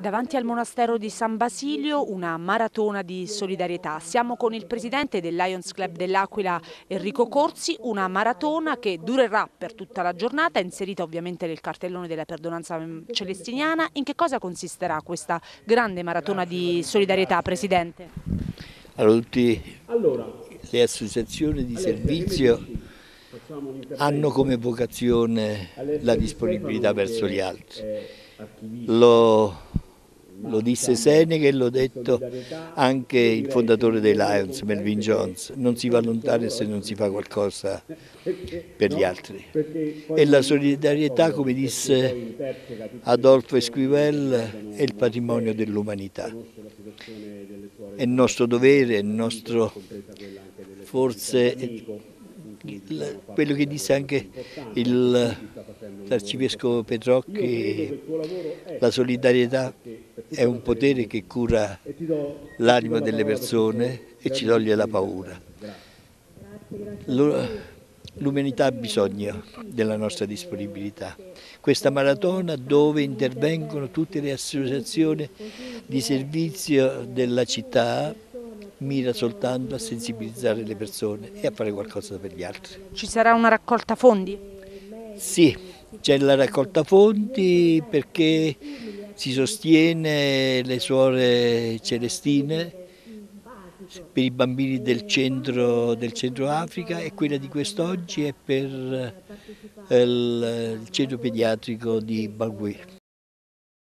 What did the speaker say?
Davanti al monastero di San Basilio una maratona di solidarietà. Siamo con il presidente del Lions Club dell'Aquila, Enrico Corsi, una maratona che durerà per tutta la giornata, inserita ovviamente nel cartellone della perdonanza celestiniana. In che cosa consisterà questa grande maratona di solidarietà, presidente? Allora, tutte le associazioni di servizio hanno come vocazione la disponibilità verso gli altri. Lo disse Seneca e l'ho detto anche il fondatore dei Lions, Melvin Jones: non si va lontano se non si fa qualcosa per gli altri. E la solidarietà, come disse Adolphe Esquivel, è il patrimonio dell'umanità. È il nostro dovere, è il nostro, forse quello che disse anche l'arcivescovo Petrocchi: la solidarietà è un potere che cura l'anima delle persone e ci toglie la paura. L'umanità ha bisogno della nostra disponibilità. Questa maratona, dove intervengono tutte le associazioni di servizio della città, mira soltanto a sensibilizzare le persone e a fare qualcosa per gli altri. Ci sarà una raccolta fondi? Sì, c'è la raccolta fondi perché si sostiene le suore celestine per i bambini del centro Africa, e quella di quest'oggi è per il centro pediatrico di Bangui.